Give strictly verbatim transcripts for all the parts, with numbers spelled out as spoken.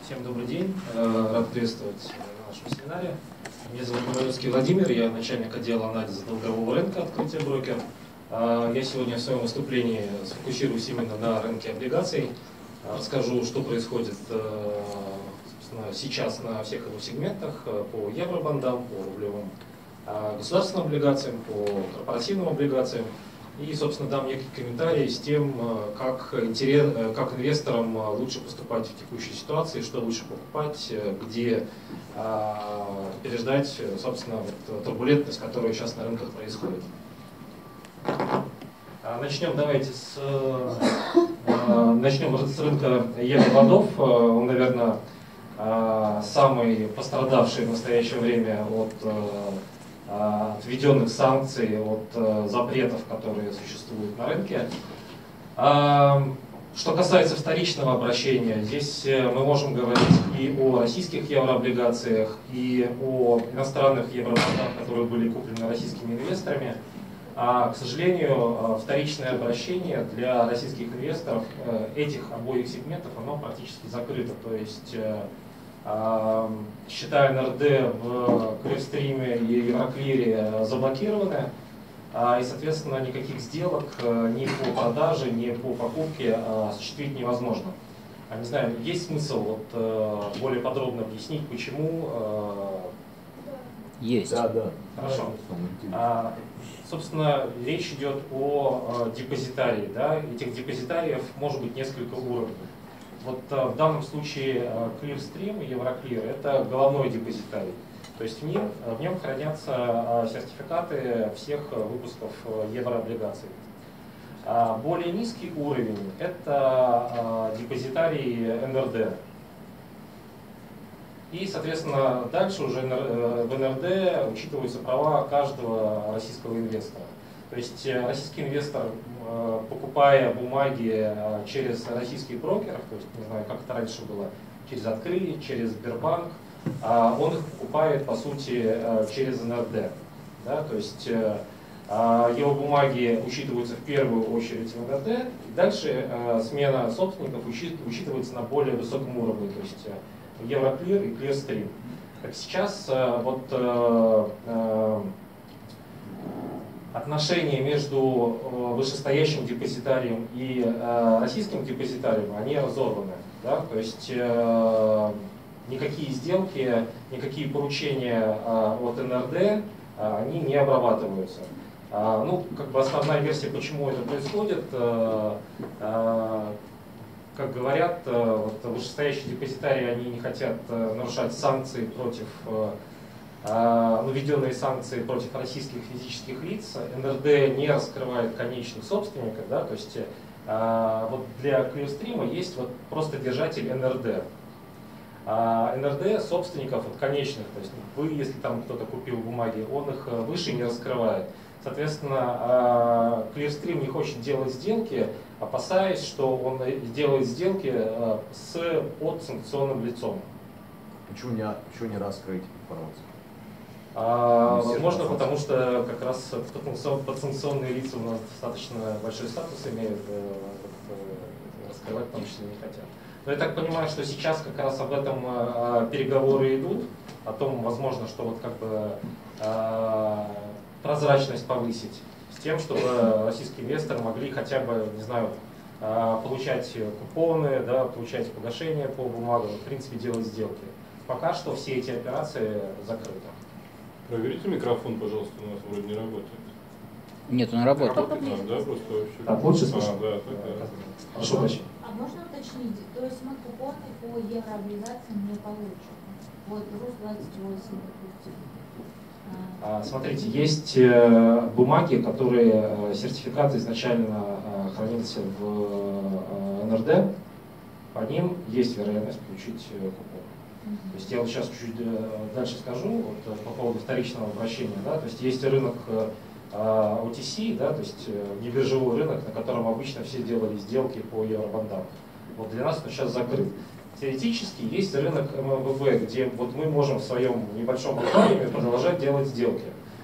Всем добрый день. Рад приветствовать на нашем семинаре. Меня зовут Муравецкий Владимир, я начальник отдела анализа долгового рынка «Открытие брокер». Я сегодня в своем выступлении сфокусируюсь именно на рынке облигаций. Расскажу, что происходит сейчас на всех его сегментах по евробандам, по рублевым государственным облигациям, по корпоративным облигациям. И, собственно, дам некие комментарии с тем, как, интерес, как инвесторам лучше поступать в текущей ситуации, что лучше покупать, где а, переждать, собственно, вот, турбулентность, которая сейчас на рынках происходит. Начнем давайте с, начнем с рынка евробандов. Он, наверное, самый пострадавший в настоящее время от от введенных санкций, от запретов, которые существуют на рынке. Что касается вторичного обращения, здесь мы можем говорить и о российских еврооблигациях, и о иностранных евробандах, которые были куплены российскими инвесторами. А, к сожалению, вторичное обращение для российских инвесторов этих обоих сегментов, оно практически закрыто. То есть, счета эн эр дэ в Клирстриме и Евроклире заблокированы, и, соответственно, никаких сделок ни по продаже, ни по покупке осуществить невозможно. Не знаю, есть смысл вот более подробно объяснить, почему? Есть. Да, да. Хорошо. А, собственно, речь идет о депозитарии. Да? Этих депозитариев может быть несколько уровней. Вот в данном случае Clearstream и Евроклир — это головной депозитарий. То есть в нем, в нем хранятся сертификаты всех выпусков еврооблигаций. Более низкий уровень — это депозитарий эн эр дэ. И, соответственно, дальше уже в эн эр дэ учитываются права каждого российского инвестора. То есть российский инвестор, покупая бумаги через российских брокеров, то есть, не знаю, как это раньше было, через Откры, через Сбербанк, он их покупает, по сути, через эн эр дэ. Да? То есть его бумаги учитываются в первую очередь в эн эр дэ, и дальше смена собственников учитывается на более высоком уровне, то есть Евроклир и Clearstream. Так сейчас вот отношения между вышестоящим депозитарием и э, российским депозитарием, они разорваны. Да? То есть э, никакие сделки, никакие поручения э, от эн эр дэ, э, они не обрабатываются. Э, ну, как бы основная версия, почему это происходит, э, э, как говорят, э, вот вышестоящие депозитарии, они не хотят э, нарушать санкции против э, ну, введенные санкции против российских физических лиц. эн эр дэ не раскрывает конечных собственников, да, то есть а, вот для Clearstream есть вот просто держатель эн эр дэ. А эн эр дэ собственников от конечных, то есть вы, если там кто-то купил бумаги, он их выше не раскрывает. Соответственно, а, Clearstream не хочет делать сделки, опасаясь, что он делает сделки а, с подсанкционным лицом. Почему не, почему не раскрыть информацию? А, возможно, потому что как раз подсанкционные лица у нас достаточно большой статус имеют, раскрывать в том числе не хотят. Но я так понимаю, что сейчас как раз об этом переговоры идут, о том, возможно, что вот как бы прозрачность повысить, с тем, чтобы российские инвесторы могли хотя бы, не знаю, получать купоны, да, получать погашения по бумагам, в принципе, делать сделки. Пока что все эти операции закрыты. Проверите микрофон, пожалуйста, у нас вроде не работает. Нет, он работает. Работает, а, да, просто вообще. Так, лучше слышно? А, да, так, да. Прошу прощения. А можно уточнить, то есть мы купоны по еврооблигациям не получим? Вот РУС двадцать восемь, допустим. А, смотрите, есть э, бумаги, которые, э, сертификаты изначально э, хранился в э, эн эр дэ, по ним есть вероятность получить э, купон. То есть я вот сейчас чуть-чуть дальше скажу вот, по поводу вторичного обращения. Да? То есть есть рынок о ти си, да, то есть небиржевой рынок, на котором обычно все делали сделки по евробандам. Вот для нас он сейчас закрыт. Теоретически есть рынок эм эм вэ бэ, где вот мы можем в своем небольшом аквариуме продолжать делать сделки.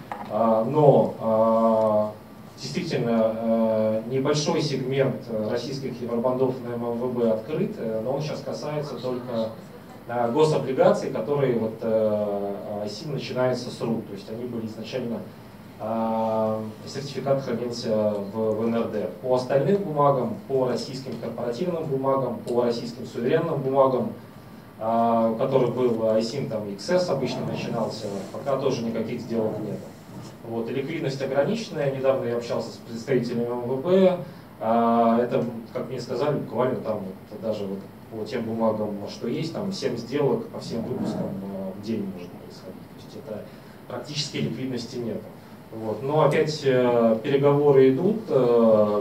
Но действительно небольшой сегмент российских евробандов на эм эм вэ бэ открыт, но он сейчас касается только гособлигаций, которые вот ай си начинается с РУ. То есть они были изначально, сертификат хранился в, в эн эр дэ. По остальным бумагам, по российским корпоративным бумагам, по российским суверенным бумагам, у которых был ай си, там икс эс обычно начинался, пока тоже никаких сделок нет. Вот, и ликвидность ограниченная. Недавно я общался с представителями эм вэ бэ. Это, как мне сказали, буквально там вот, даже вот по тем бумагам, что есть, там семь сделок по всем выпускам в день может происходить. То есть это практически ликвидности нет. Вот. Но опять переговоры идут, в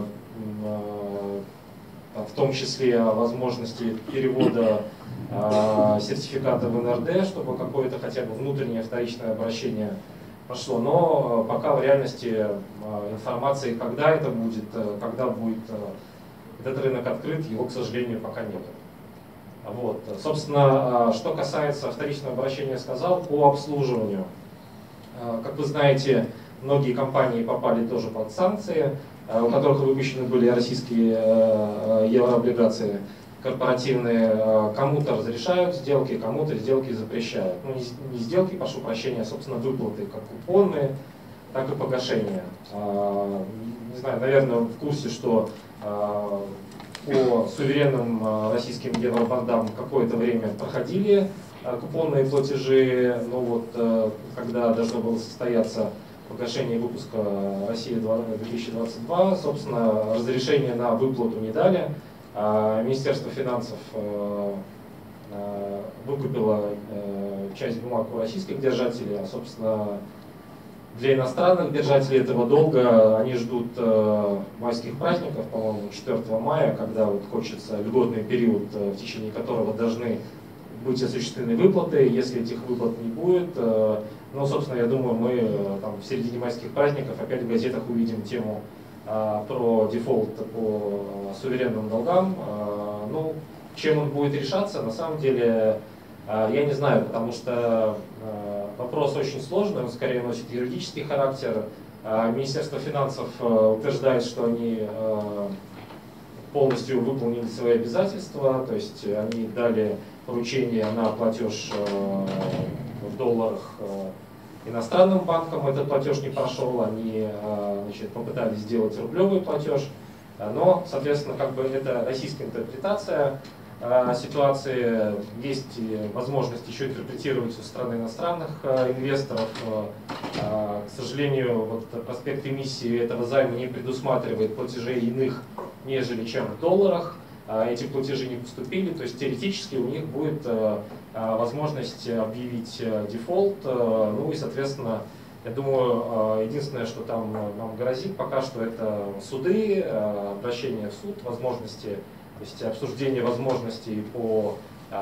том числе о возможности перевода сертификата в эн эр дэ, чтобы какое-то хотя бы внутреннее вторичное обращение прошло. Но пока в реальности информации, когда это будет, когда будет этот рынок открыт, его, к сожалению, пока нет. Вот. Собственно, что касается вторичного обращения, я сказал, по обслуживанию. Как вы знаете, многие компании попали тоже под санкции, у которых выпущены были российские еврооблигации корпоративные. Кому-то разрешают сделки, кому-то сделки запрещают. Ну, не сделки, прошу прощения, а, собственно, выплаты, как купоны, так и погашения. Не знаю, наверное, в курсе, что по суверенным российским евробандам какое-то время проходили купонные платежи, но вот когда должно было состояться погашение выпуска Россия две тысячи двадцать два, собственно, разрешение на выплату не дали. Министерство финансов выкупило часть бумаг у российских держателей, а, собственно, для иностранных держателей этого долга они ждут майских праздников, по-моему, четвёртого мая, когда вот хочется льготный период, в течение которого должны быть осуществлены выплаты. Если этих выплат не будет, ну, собственно, я думаю, мы там, в середине майских праздников опять в газетах увидим тему про дефолт по суверенным долгам. Ну, чем он будет решаться, на самом деле, я не знаю, потому что вопрос очень сложный, он скорее носит юридический характер. Министерство финансов утверждает, что они полностью выполнили свои обязательства, то есть они дали поручение на платеж в долларах иностранным банкам, этот платеж не прошел, они, значит, попытались сделать рублевый платеж, но, соответственно, как бы это российская интерпретация ситуации, есть возможность еще интерпретировать со стороны иностранных инвесторов. К сожалению, вот проспект эмиссии этого займа не предусматривает платежей иных, нежели чем в долларах. Эти платежи не поступили, то есть теоретически у них будет возможность объявить дефолт. Ну и, соответственно, я думаю, единственное, что там нам грозит пока что, это суды, обращение в суд, возможности, то есть обсуждение возможностей по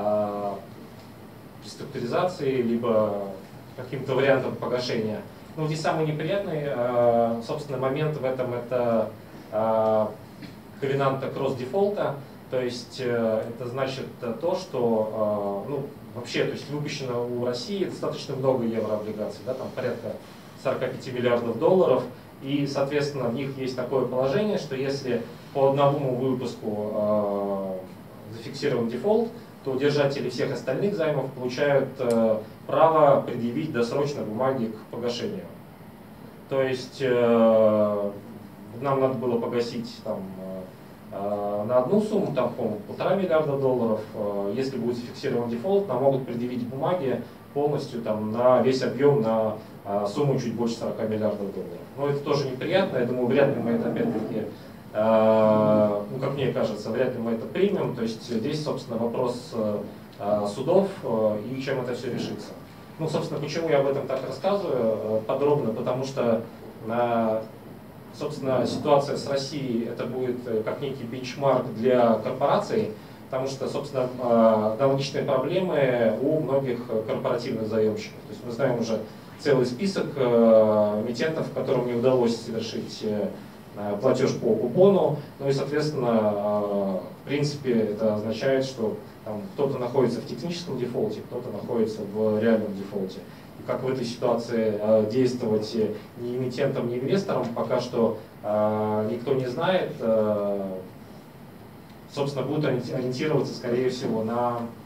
реструктуризации, либо каким-то вариантам погашения. Ну, здесь самый неприятный, собственно, момент в этом — это ковенанта кросс-дефолта. То есть это значит то, что ну, вообще, то есть выпущено у России достаточно много еврооблигаций, да, там порядка сорока пяти миллиардов долларов, и, соответственно, в них есть такое положение, что если по одному выпуску э, зафиксирован дефолт, то держатели всех остальных займов получают э, право предъявить досрочно бумаги к погашению. То есть э, нам надо было погасить там, на одну сумму, там, по-моему, полтора миллиарда долларов. Если будет зафиксирован дефолт, нам могут предъявить бумаги полностью там, на весь объем, на сумму чуть больше сорока миллиардов долларов. Но это тоже неприятно, я думаю, вряд ли мы это опять-таки, ну, как мне кажется, вряд ли мы это примем. То есть здесь, собственно, вопрос судов и чем это все решится. Ну, собственно, почему я об этом так рассказываю подробно, потому что собственно, ситуация с Россией — это будет как некий бенчмарк для корпораций, потому что, собственно, аналогичные проблемы у многих корпоративных заемщиков. То есть мы знаем уже целый список эмитентов, которым не удалось совершить платеж по купону. Ну и, соответственно, в принципе, это означает, что кто-то находится в техническом дефолте, кто-то находится в реальном дефолте. Как в этой ситуации э, действовать ни эмитентам, ни инвесторам, пока что э, никто не знает. Э, собственно, будут ориентироваться, скорее всего, на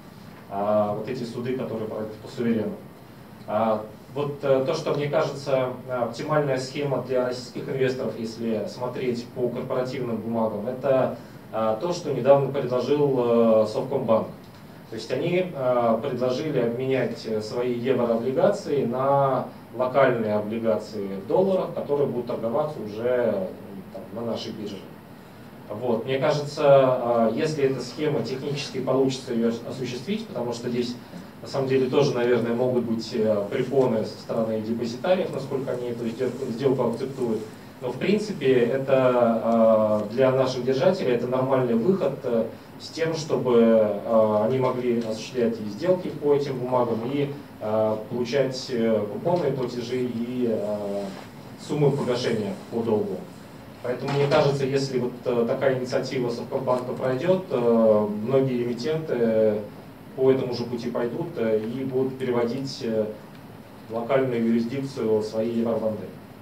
а, вот эти суды, которые пройдут по суверену. А, вот а, то, что мне кажется оптимальная схема для российских инвесторов, если смотреть по корпоративным бумагам, это а, то, что недавно предложил а, Совкомбанк. То есть они а, предложили обменять свои еврооблигации на локальные облигации в долларах, которые будут торговаться уже там, на нашей бирже. Вот. Мне кажется, если эта схема технически получится ее осуществить, потому что здесь на самом деле тоже, наверное, могут быть препоны со стороны депозитариев, насколько они эту сделку акцептуют. Но в принципе это для наших держателей это нормальный выход с тем, чтобы они могли осуществлять и сделки по этим бумагам, и получать купонные платежи и суммы погашения по долгу. Поэтому мне кажется, если вот такая инициатива Совкомбанка пройдет, многие эмитенты по этому же пути пойдут и будут переводить в локальную юрисдикцию свои евробанды.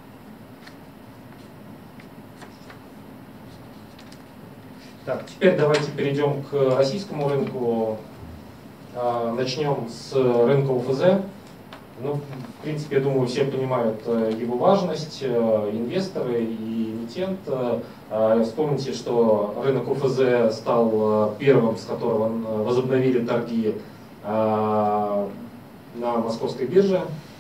Так, теперь давайте перейдем к российскому рынку. Начнем с рынка ОФЗ. Ну, в принципе, я думаю, все понимают его важность, инвесторы и эмитент. Вспомните, что рынок ОФЗ стал первым, с которого возобновили торги на московской бирже.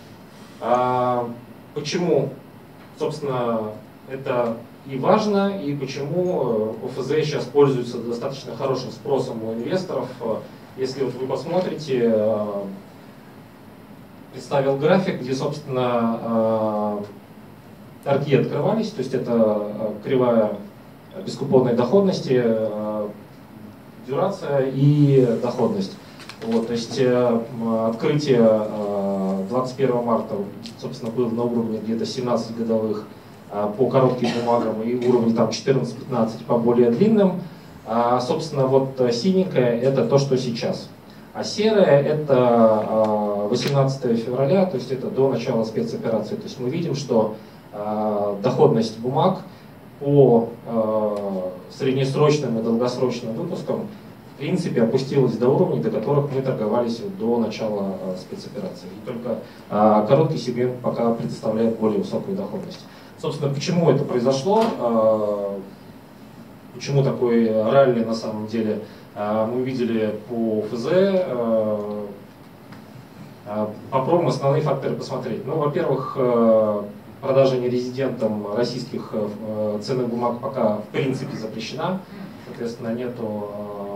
Почему, собственно, это и важно, и почему ОФЗ сейчас пользуется достаточно хорошим спросом у инвесторов. Если вот вы посмотрите, представил график, где, собственно, торги открывались, то есть это кривая бескупонной доходности, дюрация и доходность. Вот, то есть открытие двадцать первого марта, собственно, было на уровне где-то семнадцать годовых по коротким бумагам и уровне там четырнадцать-пятнадцать по более длинным. А, собственно, вот синенькое это то, что сейчас. А серое это восемнадцатого февраля, то есть это до начала спецоперации. То есть мы видим, что а, доходность бумаг по а, среднесрочным и долгосрочным выпускам в принципе опустилась до уровней, до которых мы торговались до начала а, спецоперации. И только а, короткий сегмент пока предоставляет более высокую доходность. Собственно, почему это произошло? А, Почему такой ралли на самом деле? Мы видели по ОФЗ. Попробуем основные факторы посмотреть. Ну, во-первых, продажа нерезидентам российских ценных бумаг пока в принципе запрещена. Соответственно, нету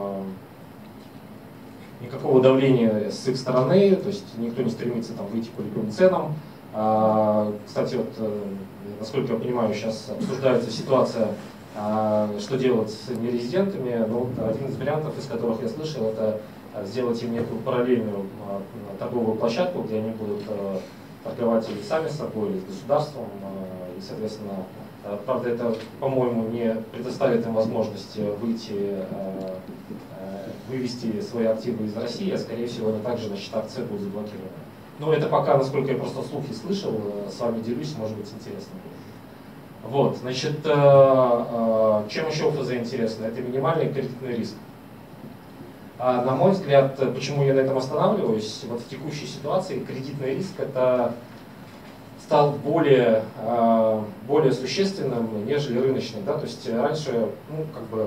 никакого давления с их стороны, то есть никто не стремится там выйти по любым ценам. Кстати, вот, насколько я понимаю, сейчас обсуждается ситуация, что делать с нерезидентами. Ну, один из вариантов, из которых я слышал, это сделать им некую параллельную торговую площадку, где они будут торговать или сами с собой, или с государством. И, соответственно, правда, это, по-моему, не предоставит им возможность выйти, вывести свои активы из России, а, скорее всего, они также на счетах Ц будут заблокированы. Но это пока, насколько я просто слухи слышал, с вами делюсь, может быть, интересно будет. Вот, значит, чем еще ОФЗ интересно? Это минимальный кредитный риск. На мой взгляд, почему я на этом останавливаюсь, вот в текущей ситуации кредитный риск это стал более, более существенным, нежели рыночный. Да? То есть раньше, ну, как бы,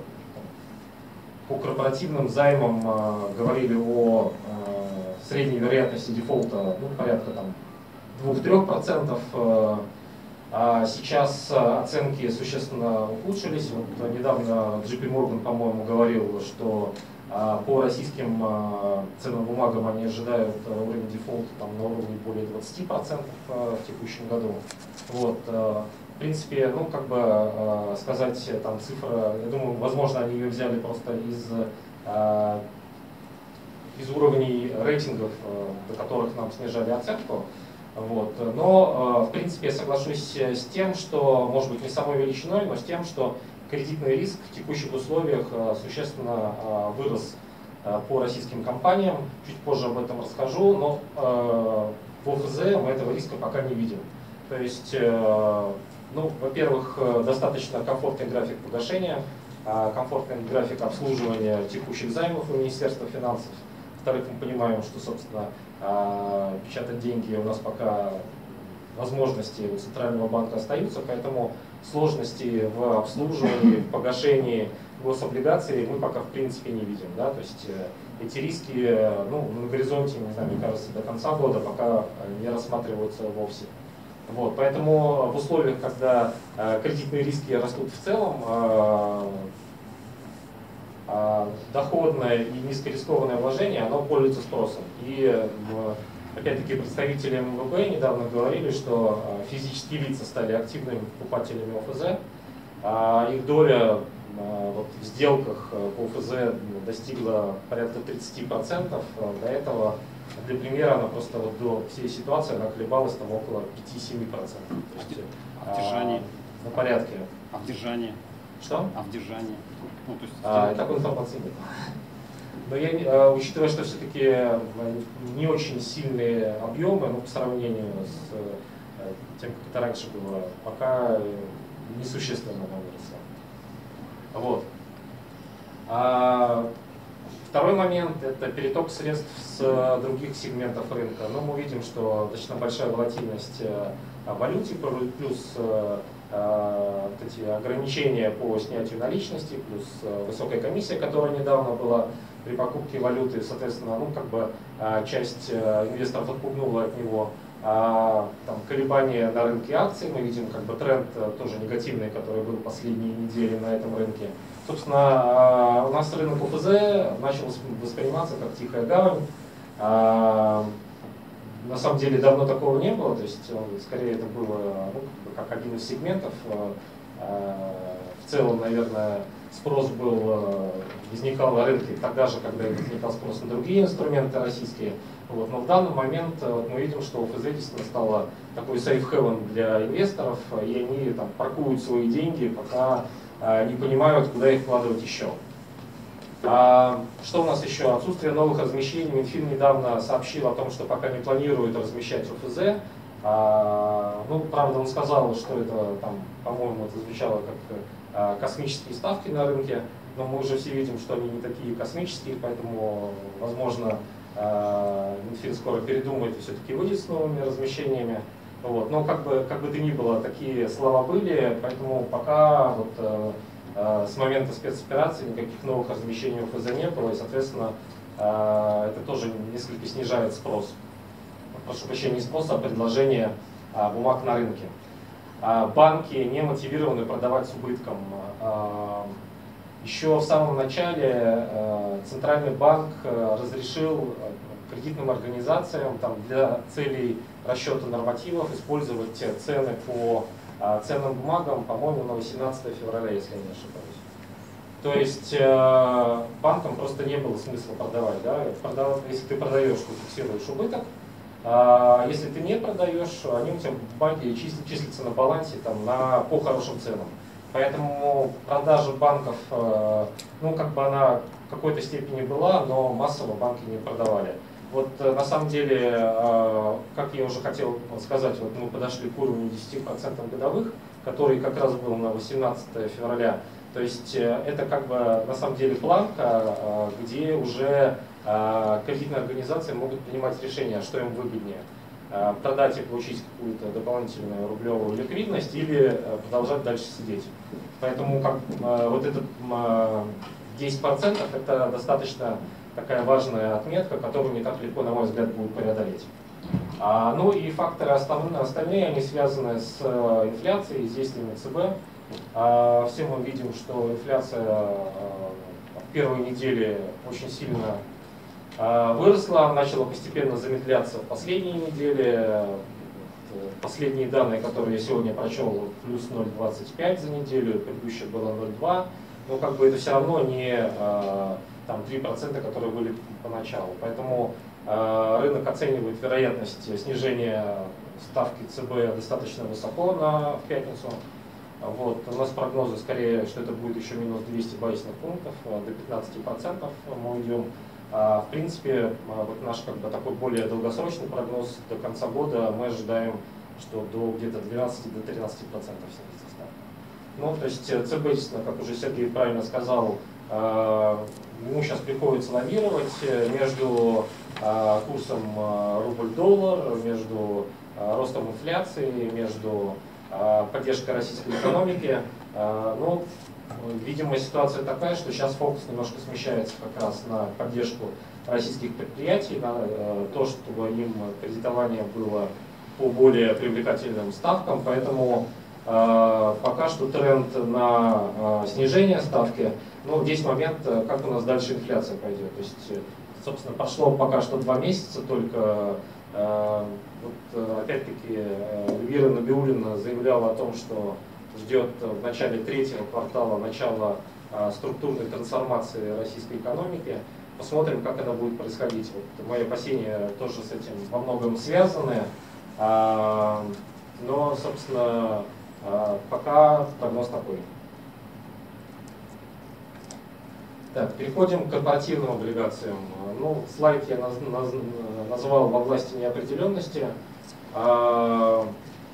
по корпоративным займам говорили о средней вероятности дефолта, ну, порядка там двух-трёх процентов. А сейчас оценки существенно ухудшились. Вот недавно джей пи Morgan, по-моему, говорил, что по российским ценным бумагам они ожидают уровень дефолта там, на уровне более двадцати процентов в текущем году. Вот. В принципе, ну, как бы сказать там цифра, я думаю, возможно, они ее взяли просто из, из уровней рейтингов, до которых нам снижали оценку. Вот. Но, в принципе, я соглашусь с тем, что, может быть, не самой величиной, но с тем, что кредитный риск в текущих условиях существенно вырос по российским компаниям. Чуть позже об этом расскажу, но в ОФЗ мы этого риска пока не видим. То есть, ну, во-первых, достаточно комфортный график погашения, комфортный график обслуживания текущих займов у Министерства финансов. Во-вторых, мы понимаем, что, собственно, печатать деньги у нас пока возможности у Центрального банка остаются, поэтому сложности в обслуживании, в погашении гособлигаций мы пока в принципе не видим. Да? То есть эти риски ну, на горизонте, не знаю, мне кажется, до конца года пока не рассматриваются вовсе. Вот, поэтому в условиях, когда э, кредитные риски растут в целом, э, э, доходное и низкорискованное вложение, оно пользуется спросом. И э, опять-таки представители эм вэ бэ недавно говорили, что э, физические лица стали активными покупателями о эф зэ, а их доля э, вот, в сделках по о эф зэ достигла порядка тридцати процентов. До этого, для примера, она просто вот до всей ситуации она колебалась там около пяти-семи процентов. То есть, а в держании? На порядке. А в держании? Что? А в держании? Ну, то есть, а, такой информации нет. Но я, учитывая, что все-таки не очень сильные объемы, ну, по сравнению с тем, как это раньше было, пока несущественно выросло. Вот. А второй момент – это переток средств с других сегментов рынка. Но мы видим, что достаточно большая волатильность в валюте, плюс эти ограничения по снятию наличности, плюс высокая комиссия, которая недавно была при покупке валюты, соответственно, ну, как бы часть инвесторов отпугнула от него. А, там, колебания на рынке акций, мы видим как бы тренд тоже негативный, который был последние недели на этом рынке. Собственно, у нас рынок о эф зэ начал восприниматься как тихая гавань. На самом деле давно такого не было, то есть скорее это было ну, как один из сегментов. В целом, наверное, спрос был, возникал на рынке тогда же, когда возникал спрос на другие инструменты российские. Вот. Но в данный момент вот, мы видим, что о эф зэ действительно стало такой safe haven для инвесторов, и они там паркуют свои деньги, пока а, не понимают, куда их вкладывать еще. А, что у нас еще? Отсутствие новых размещений. Минфин недавно сообщил о том, что пока не планирует размещать о эф зэ. А, ну, правда, он сказал, что это, там, по-моему, это звучало как а, космические ставки на рынке, но мы уже все видим, что они не такие космические, поэтому, возможно, Минфин скоро передумает и все-таки выйдет с новыми размещениями. Вот. Но как бы, как бы то ни было, такие слова были, поэтому пока вот, э, с момента спецоперации никаких новых размещений о эф зэ не было, и, соответственно, э, это тоже несколько снижает спрос. Прошу прощения, не спрос, а предложение э, бумаг на рынке. Э, банки не мотивированы продавать с убытком. Э, Еще в самом начале э, Центральный банк э, разрешил кредитным организациям там, для целей расчета нормативов использовать цены по э, ценным бумагам, по-моему, на восемнадцатое февраля, если я не ошибаюсь. То есть э, банкам просто не было смысла продавать. Да? Продав... Если ты продаешь, ты фиксируешь убыток. А если ты не продаешь, они у тебя в банке числятся на балансе там, на, по хорошим ценам. Поэтому продажа банков, ну, как бы она в какой-то степени была, но массово банки не продавали. Вот на самом деле, как я уже хотел сказать, вот мы подошли к уровню десяти процентов годовых, который как раз был на восемнадцатое февраля. То есть это как бы на самом деле планка, где уже кредитные организации могут принимать решение, что им выгоднее. Продать и получить какую-то дополнительную рублевую ликвидность или продолжать дальше сидеть. Поэтому как, вот этот десять процентов это достаточно такая важная отметка, которую не так легко, на мой взгляд, будет преодолеть. А, ну и факторы остальные, остальные, они связаны с инфляцией, с действиями цэ бэ. А, все мы видим, что инфляция в первой неделе очень сильно выросла, начала постепенно замедляться в последние недели. Последние данные, которые я сегодня прочел, плюс ноль целых двадцать пять за неделю, предыдущее было ноль целых два. Но как бы это все равно не там, три процента, которые были поначалу. Поэтому рынок оценивает вероятность снижения ставки цэ бэ достаточно высоко на, в пятницу. Вот. У нас прогнозы скорее, что это будет еще минус двести базисных пунктов, до пятнадцати процентов мы уйдем. В принципе, вот наш как бы, такой более долгосрочный прогноз до конца года мы ожидаем, что до где-то двенадцати до тринадцати процентов снизится ставка. Ну, то есть цэ бэ, как уже Сергей правильно сказал, ему сейчас приходится лавировать между курсом рубль-доллар, между ростом инфляции, между поддержкой российской экономики. Но, видимо, ситуация такая, что сейчас фокус немножко смещается как раз на поддержку российских предприятий, на то, чтобы им кредитование было по более привлекательным ставкам. Поэтому пока что тренд на снижение ставки. Но здесь момент, как у нас дальше инфляция пойдет. То есть, собственно, прошло пока что два месяца, только вот, опять-таки Эльвира Набиуллина заявляла о том, что ждет в начале третьего квартала начала структурной трансформации российской экономики. Посмотрим, как это будет происходить. Вот мои опасения тоже с этим во многом связаны. Но, собственно, пока прогноз такой. Так, переходим к корпоративным облигациям. Ну, слайд я наз, наз, назвал во власти неопределенности. В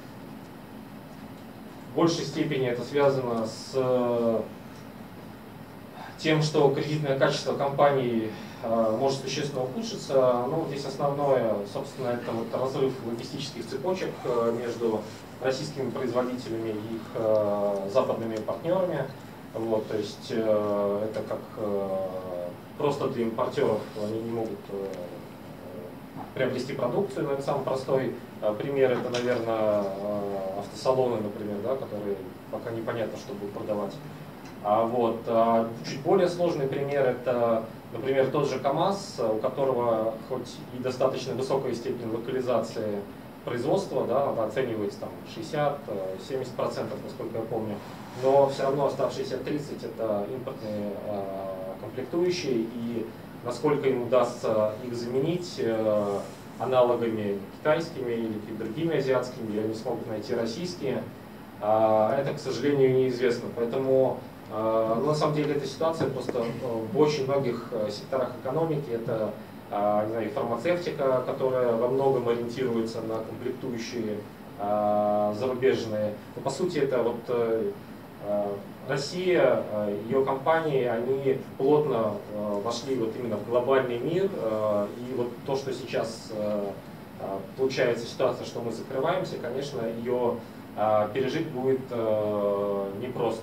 большей степени это связано с тем, что кредитное качество компании может существенно ухудшиться. Ну, здесь основное, собственно, это вот разрыв логистических цепочек между российскими производителями и их западными партнерами. Вот, то есть э, это как э, просто для импортеров они не могут э, приобрести продукцию, но это самый простой э, пример, это, наверное, э, автосалоны, например, да, которые пока непонятно, что будут продавать. А вот, а чуть более сложный пример это, например, тот же КАМАЗ, у которого хоть и достаточно высокая степень локализации производства, да, оценивается там шестьдесят-семьдесят процентов, насколько я помню, но все равно оставшиеся тридцать это импортные э, комплектующие, и насколько им удастся их заменить э, аналогами китайскими или другими азиатскими, или они смогут найти российские, э, это, к сожалению, неизвестно. Поэтому э, на самом деле эта ситуация просто в очень многих секторах экономики, это не знаю, фармацевтика, которая во многом ориентируется на комплектующие э, зарубежные. Но, по сути, это вот э, Россия, э, ее компании, они плотно э, вошли вот именно в глобальный мир. Э, и вот то, что сейчас э, получается ситуация, что мы закрываемся, конечно, ее э, пережить будет э, непросто.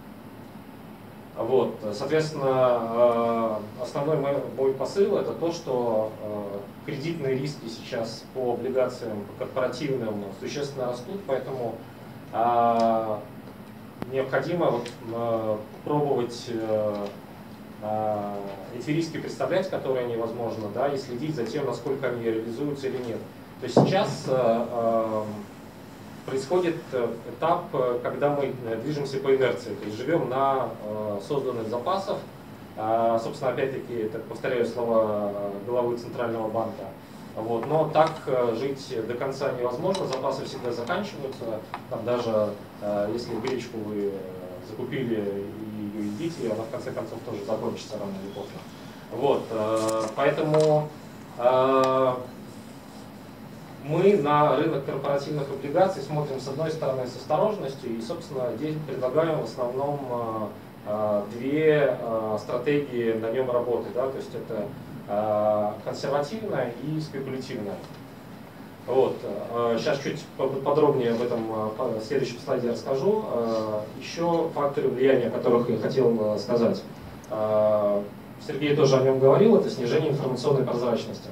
Вот, соответственно, основной мой, мой посыл это то, что кредитные риски сейчас по облигациям, по корпоративным существенно растут, поэтому необходимо вот, пробовать эти риски представлять, которые невозможно, да, и следить за тем, насколько они реализуются или нет. То есть сейчас происходит этап, когда мы движемся по инерции, то есть живем на созданных запасах. Собственно, опять-таки, это повторяю слова главы Центрального банка. Вот. Но так жить до конца невозможно, запасы всегда заканчиваются. Там даже если гречку вы закупили и ее едите, она в конце концов тоже закончится рано или поздно. Вот. Поэтому мы на рынок корпоративных облигаций смотрим с одной стороны с осторожностью и, собственно, здесь предлагаем в основном две стратегии на нем работы. Да? То есть это консервативная и спекулятивная. Вот. Сейчас чуть подробнее об этом в следующем слайде расскажу. Еще факторы влияния, о которых я хотел сказать. Сергей тоже о нем говорил, это снижение информационной прозрачности.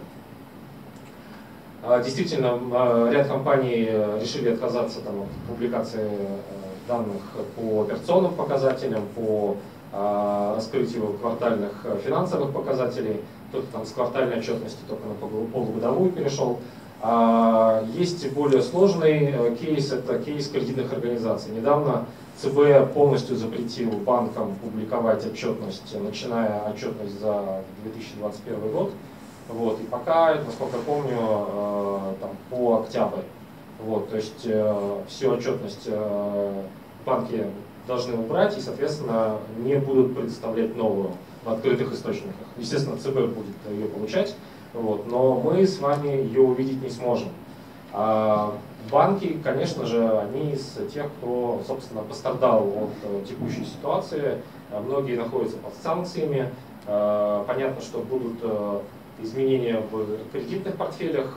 Действительно, ряд компаний решили отказаться там, от публикации данных по операционным показателям, по раскрытию квартальных финансовых показателей. Кто-то там с квартальной отчетности только на полугодовую перешел. Есть более сложный кейс, это кейс кредитных организаций. Недавно ЦБ полностью запретил банкам публиковать отчетность, начиная отчетность за две тысячи двадцать первый год. Вот, и пока, насколько я помню, э, там, по октябрь. Вот, то есть э, всю отчетность э, банки должны убрать и, соответственно, не будут предоставлять новую в открытых источниках. Естественно, ЦБ будет ее получать, вот, но мы с вами ее увидеть не сможем. А банки, конечно же, они из тех, кто, собственно, пострадал от текущей ситуации. многие находятся под санкциями. Понятно, что будут изменения в кредитных портфелях,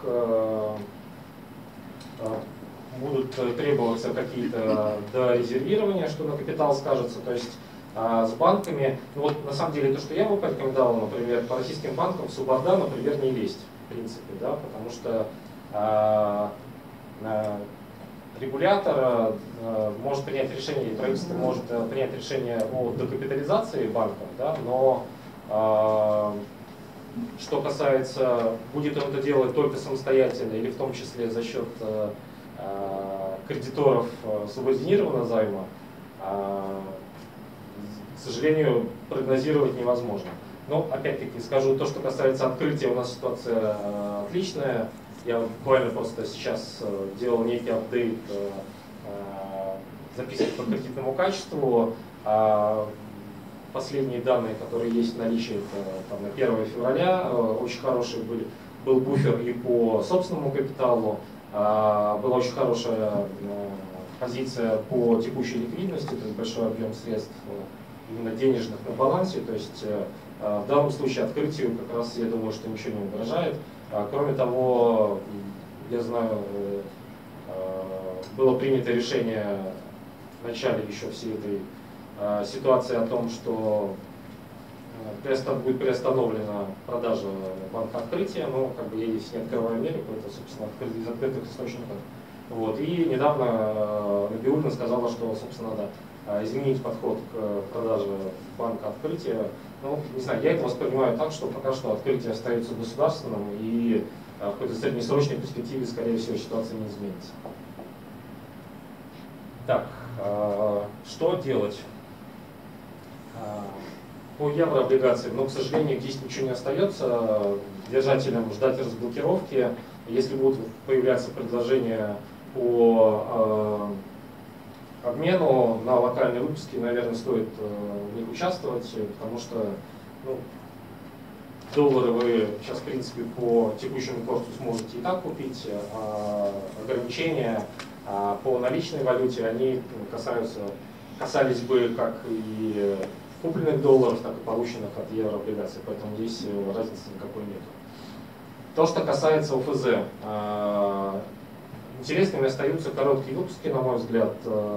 будут требоваться какие-то дорезервирования, что на капитал скажется. То есть с банками, ну вот на самом деле то, что я бы порекомендовал, например, по российским банкам в суборда, например, не лезть, в принципе, да, потому что а, а, регулятор а, может принять решение, правительство может а, принять решение о докапитализации банков, да, но а, что касается, будет он это делать только самостоятельно или в том числе за счет а, кредиторов субординированного займа, а, к сожалению, прогнозировать невозможно. Но, опять-таки, скажу, то, что касается открытия, у нас ситуация э, отличная. Я буквально просто сейчас э, делал некий апдейт э, записок по кредитному качеству. А последние данные, которые есть в наличии, это, там, на первое февраля, э, очень хороший был, был буфер и по собственному капиталу. Э, была очень хорошая э, позиция по текущей ликвидности, то есть большой объем средств именно денежных на балансе, то есть в данном случае открытию как раз я думаю, что ничего не угрожает. Кроме того, я знаю, было принято решение в начале еще всей этой ситуации о том, что будет приостановлена продажа банка открытия, но как бы я здесь не открываю Америку, это, собственно, из открытых источников. Вот. И недавно Набиуллина сказала, что, собственно, надо изменить подход к продаже банка открытия. Ну, не знаю, я это воспринимаю так, что пока что открытие остается государственным, и в какой-то среднесрочной перспективе, скорее всего, ситуация не изменится. Так, что делать? По еврооблигациям, но, к сожалению, здесь ничего не остается. Держателям ждать разблокировки. Если будут появляться предложения по обмену на локальные выпуски, наверное, стоит в них участвовать, потому что ну, доллары вы сейчас, в принципе, по текущему курсу сможете и так купить, а ограничения по наличной валюте, они касаются, касались бы как и купленных долларов, так и полученных от еврооблигаций, поэтому здесь разницы никакой нет. То, что касается ОФЗ, интересными остаются короткие выпуски, на мой взгляд.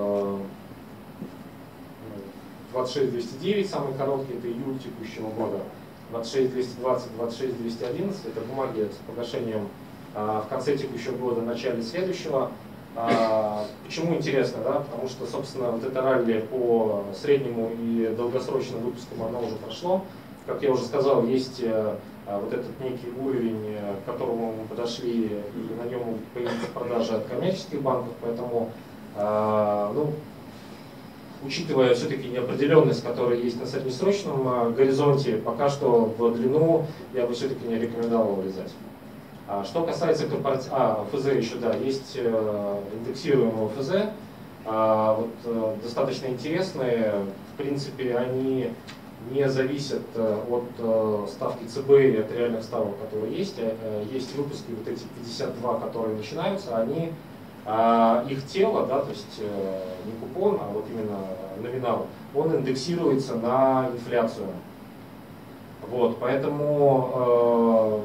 двадцать шесть двести девять самый короткий, это июль текущего года. двадцать шесть двести двадцать, двадцать шесть двести одиннадцать это бумаги с погашением в конце текущего года, в начале следующего. Почему интересно? Да? Потому что, собственно, вот это ралли по среднему и долгосрочным выпускам оно уже прошло. Как я уже сказал, есть вот этот некий уровень, к которому мы подошли, и на нем появится продажа от коммерческих банков, поэтому, ну, учитывая все-таки неопределенность, которая есть на среднесрочном горизонте, пока что в длину я бы все-таки не рекомендовал влезать. Что касается корпоративного, а, ОФЗ еще, да, есть индексируемые ОФЗ, вот, достаточно интересные, в принципе, они не зависят от ставки ЦБ и от реальных ставок, которые есть. Есть выпуски, вот эти пятьдесят два, которые начинаются, они, их тело, да, то есть не купон, а вот именно номинал, он индексируется на инфляцию. Вот, поэтому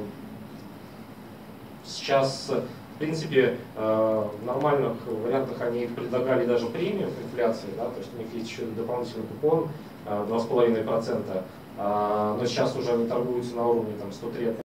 сейчас, в принципе, в нормальных вариантах они предлагали даже премию к инфляции, да, то есть у них есть еще дополнительный купон два с половиной процента, но сейчас уже они торгуются на уровне там, сто три